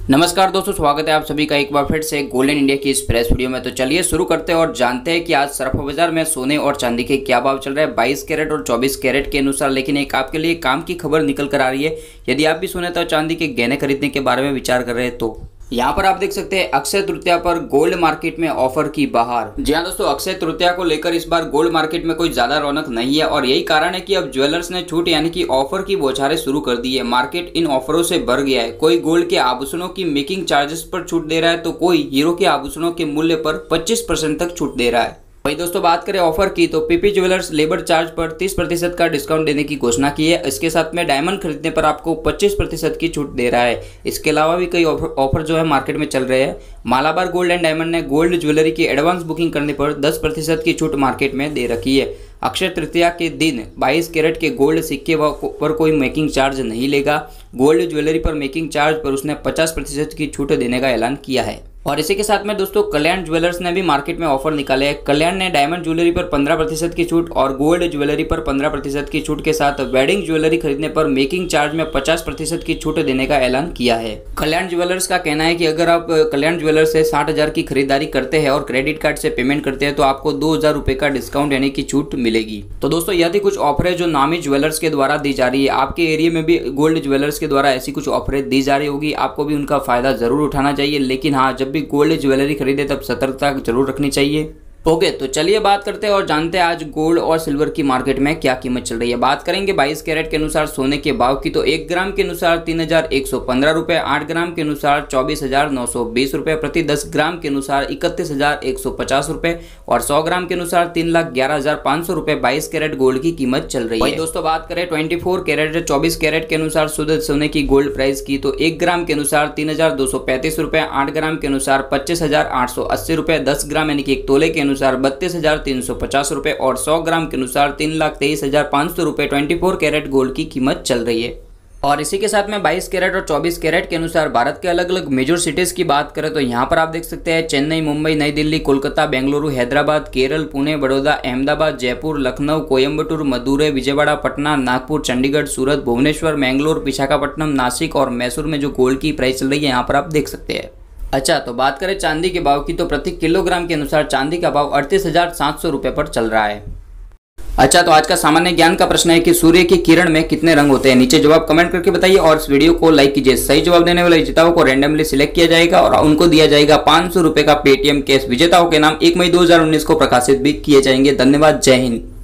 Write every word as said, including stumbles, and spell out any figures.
नमस्कार दोस्तों, स्वागत है आप सभी का एक बार फिर से गोल्डन इंडिया की इस प्रेस वीडियो में। तो चलिए शुरू करते हैं और जानते हैं कि आज सराफा बाजार में सोने और चांदी के क्या भाव चल रहे हैं बाईस कैरेट और चौबीस कैरेट के अनुसार। लेकिन एक आपके लिए काम की खबर निकल कर आ रही है। यदि आप भी सोने तो चांदी के गहने खरीदने के बारे में विचार कर रहे हैं तो यहाँ पर आप देख सकते हैं अक्षय तृतीया पर गोल्ड मार्केट में ऑफर की बहार। जी हाँ दोस्तों, अक्षय तृतीया को लेकर इस बार गोल्ड मार्केट में कोई ज्यादा रौनक नहीं है और यही कारण है कि अब ज्वेलर्स ने छूट यानी कि ऑफर की बौछारें शुरू कर दी है। मार्केट इन ऑफरों से भर गया है। कोई गोल्ड के आभूषणों की मेकिंग चार्जेस पर छूट दे रहा है तो कोई हीरो के आभूषणों के मूल्य पर पच्चीस परसेंट तक छूट दे रहा है। वही दोस्तों बात करें ऑफर की तो पीपी ज्वेलर्स लेबर चार्ज पर तीस प्रतिशत का डिस्काउंट देने की घोषणा की है। इसके साथ में डायमंड खरीदने पर आपको पच्चीस प्रतिशत की छूट दे रहा है। इसके अलावा भी कई ऑफर जो है मार्केट में चल रहे हैं। मालाबार गोल्ड एंड डायमंड ने गोल्ड ज्वेलरी की एडवांस बुकिंग करने पर दस प्रतिशत की छूट मार्केट में दे रखी है। अक्षय तृतीया के दिन बाईस कैरेट के गोल्ड सिक्के पर कोई मेकिंग चार्ज नहीं लेगा। गोल्ड ज्वेलरी पर मेकिंग चार्ज पर उसने पचास प्रतिशत की छूट देने का ऐलान किया है। और इसी के साथ में दोस्तों कल्याण ज्वेलर्स ने भी मार्केट में ऑफर निकाले हैं। कल्याण ने डायमंड ज्वेलरी पर पंद्रह प्रतिशत की छूट और गोल्ड ज्वेलरी पर पंद्रह प्रतिशत की छूट के साथ वेडिंग ज्वेलरी खरीदने पर मेकिंग चार्ज में पचास प्रतिशत की छूट देने का ऐलान किया है। कल्याण ज्वेलर्स का कहना है कि अगर आप कल्याण ज्वेलर्स से साठ हजार की खरीदारी करते हैं और क्रेडिट कार्ड से पेमेंट करते हैं तो आपको दो हजार रुपए का डिस्काउंट यानी कि छूट मिलेगी। तो दोस्तों यह थी कुछ ऑफरें जो नामी ज्वेलर्स के द्वारा दी जा रही है। आपके एरिया में भी गोल्ड ज्वेलर्स के द्वारा ऐसी कुछ ऑफरें दी जा रही होगी, आपको भी उनका फायदा जरूर उठाना चाहिए। लेकिन हाँ, जब भी गोल्ड ज्वेलरी खरीदे तब सतर्कता जरूर रखनी चाहिए। ओके तो चलिए बात करते हैं और जानते हैं आज गोल्ड और सिल्वर की मार्केट में क्या कीमत चल रही है। बात करेंगे बाईस कैरेट के अनुसार सोने के भाव की तो एक ग्राम के अनुसार तीन हजार एक सौ पंद्रह रुपए, आठ ग्राम के अनुसार चौबीस हजार नौ सौ बीस रुपए प्रति, दस ग्राम के अनुसार इकतीस हजार एक सौ पचास रुपए और सौ ग्राम के अनुसार तीन लाख ग्यारह हजार पाँच सौ रुपए बाईस कैरेट गोल्ड की कीमत चल रही है। दोस्तों बात करें चौबीस कैरेट चौबीस कैरेट के अनुसार शुद्ध सोने की गोल्ड प्राइस की तो एक ग्राम के अनुसार तीन हजार दो सौ पैंतीस रुपए, आठ ग्राम के अनुसार पच्चीस हजार आठ सौ अस्सी रुपए, दस ग्राम यानी कि एक तोले के अनुसार बत्तीस हजार तीन सौ पचास रुपए और सौ ग्राम के अनुसार तीन लाख तेईस हजार पाँच सौ रुपए चौबीस कैरेट गोल्ड की कीमत चल रही है। और इसी के साथ में बाईस कैरेट और चौबीस कैरेट के अनुसार भारत के अलग अलग मेजर सिटीज की बात करें तो यहाँ पर आप देख सकते हैं चेन्नई, मुंबई, नई दिल्ली, कोलकाता, बेंगलुरु, हैदराबाद, केरल, पुणे, बड़ौदा, अहमदाबाद, जयपुर, लखनऊ, कोयम्बटूर, मदुरई, विजयवाड़ा, पटना, नागपुर, चंडीगढ़, सूरत, भुवनेश्वर, मैंगलोर, विशाखापट्टनम, नासिक और मैसूर में जो गोल्ड की प्राइस चल रही है यहाँ पर आप देख सकते हैं। अच्छा तो बात करें चांदी के भाव की तो प्रति किलोग्राम के अनुसार चांदी का भाव अड़तीस हजार सात सौ रुपए पर चल रहा है। अच्छा तो आज का सामान्य ज्ञान का प्रश्न है कि सूर्य की किरण में कितने रंग होते हैं। नीचे जवाब कमेंट करके बताइए और इस वीडियो को लाइक कीजिए। सही जवाब देने वाले विजेताओं को रैंडमली सिलेक्ट किया जाएगा और उनको दिया जाएगा पांच सौ रुपए का पेटीएम कैश। विजेताओं के नाम एक मई दो हजार उन्नीस को प्रकाशित भी किए जाएंगे। धन्यवाद, जय हिंद।